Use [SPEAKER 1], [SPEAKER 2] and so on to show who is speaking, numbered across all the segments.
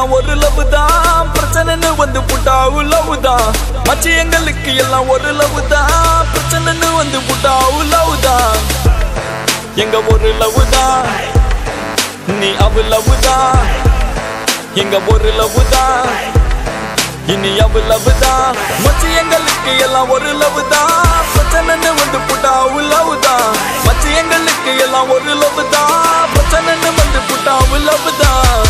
[SPEAKER 1] எல்லாம் ஒரு லவ் தான் பிரச்சனைன்னு வந்து புட்டா லவ் தான் மச்சி எங்களுக்கு எல்லாம் ஒரு லவ் தான் பிரச்சனைன்னு வந்து புட்டா லவ் தான் எங்க ஒரு லவ் தான் நீ அவ லவ் தான் எங்க ஒரு லவ் தான் இனி அவ லவ் தான் மச்சி எங்களுக்கு எல்லாம் ஒரு லவ் தான் பிரச்சனைன்னு வந்து புட்டா லவ் தான் மச்சி எங்களுக்கு எல்லாம் ஒரு லவ் தான் பிரச்சனைன்னு வந்து புட்டா லவ் தான்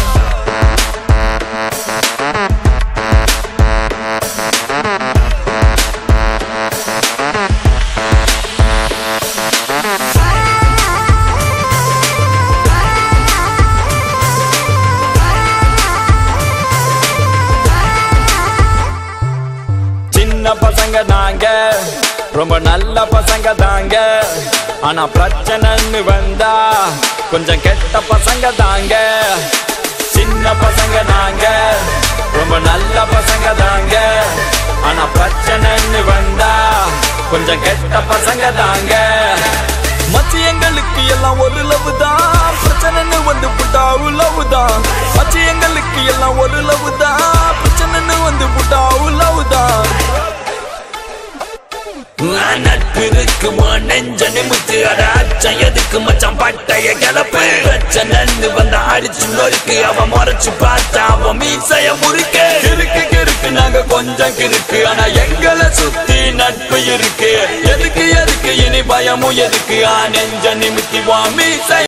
[SPEAKER 1] பசங்க தாங்க ரொம்ப நல்ல பசங்க தாங்க ஆனா பிரச்சனைன்னு வந்தா கொஞ்சம் கெட்ட பசங்க தாங்க சின்ன பசங்க தாங்க ரொம்ப நல்ல பசங்க தாங்க ஆனா பிரச்சனைன்னு வந்தா கொஞ்சம் கெட்ட பசங்க தாங்க மச்சி எங்களுக்கு எல்லாம் ஒரு லவ் தான் பிரச்சனைன்னு வந்து புட்டா லவ் தான் மச்சி எங்களுக்கு எல்லாம் ஒரு லவ் தான் பிரச்சனைன்னு வந்து புட்டா லவ் தான்
[SPEAKER 2] நட்பு இருக்கு நெஞ்ச நிமித்து அட அச்சம் எதுக்கு மச்சான் பட்டைய கிளப்பு பிரச்சனை வந்த அடிச்சு நொறுக்கு அவ முறைச்சு பார்த்தா அவ மீசைய முறுக்கு கிறுக்கு கிறுக்கு நாங்க கொஞ்சம் கிறுக்கு ஆனா எங்களை சுத்தி நட்பு இருக்கு எதுக்கு எதுக்கு இனி பயமும் எதுக்கு நெஞ்ச நிமித்தி வா மீசை